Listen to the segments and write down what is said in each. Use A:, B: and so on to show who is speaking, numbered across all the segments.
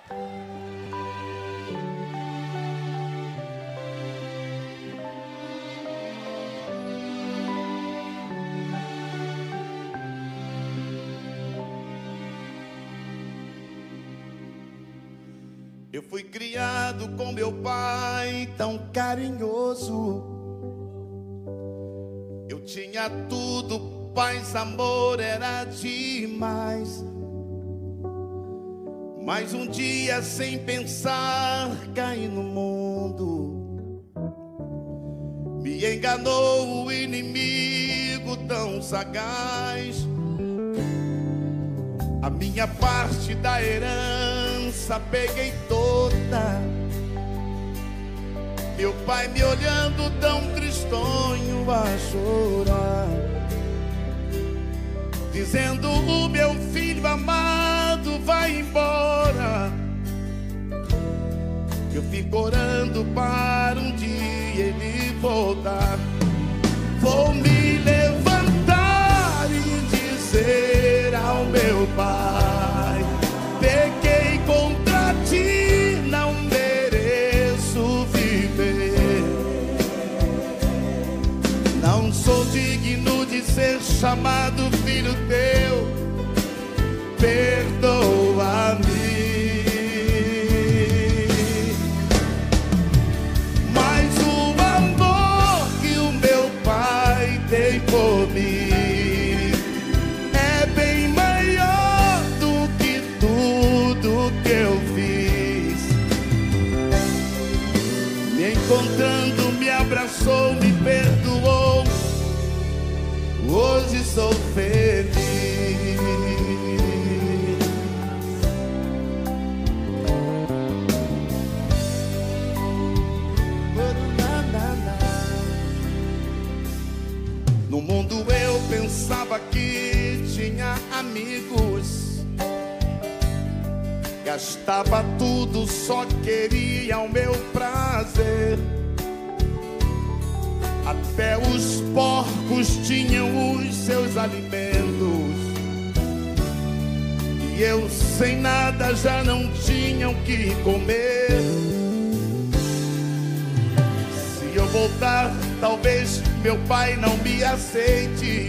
A: Eu fui criado com meu pai tão carinhoso. Eu tinha tudo, paz, amor, era demais. Mas um dia, sem pensar, caí no mundo. Me enganou o inimigo tão sagaz. A minha parte da herança peguei toda. Meu pai me olhando tão tristonho a chorar, dizendo: o meu filho amado vai embora. Eu fico orando para um dia ele voltar. Vou me levantar e dizer ao meu pai: pequei contra ti, não mereço viver. Não sou digno de ser chamado filho teu, perdoa-me. Mas o amor que o meu pai tem por mim encontrando, me abraçou, me perdoou. Hoje sou feliz. No mundo eu pensava que tinha amigos, gastava tudo, só queria o meu prazer. Até os porcos tinham os seus alimentos, e eu sem nada já não tinha o que comer. Se eu voltar, talvez meu pai não me aceite,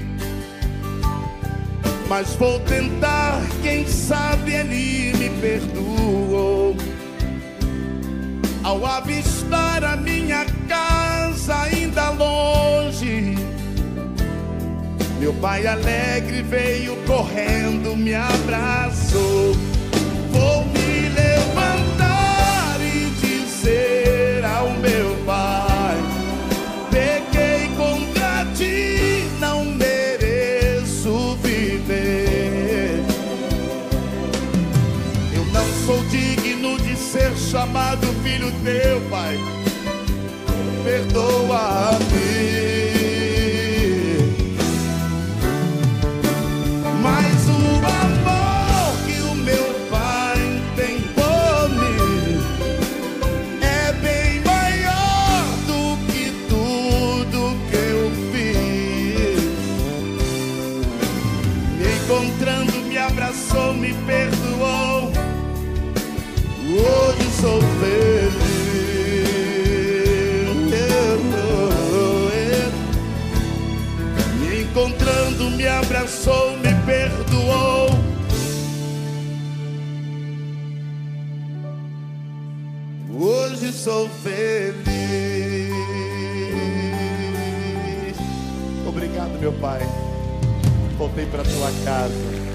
A: mas vou tentar, quem sabe ele me perdoou. Ao avistar a minha casa ainda longe, meu pai alegre veio correndo, me abraçou. Vou me levantar e dizer ao meu pai: pequei contra ti, não mereço viver. Eu não sou digno de ser chamado filho teu, pai, perdoa-me. Mas o amor que o meu pai tem por mim é bem maior do que tudo que eu fiz. Me encontrando, me abraçou, me perdoou. Hoje sou feliz. Me encontrando, me abraçou, me perdoou. Hoje sou feliz. Obrigado, meu pai. Voltei para tua casa.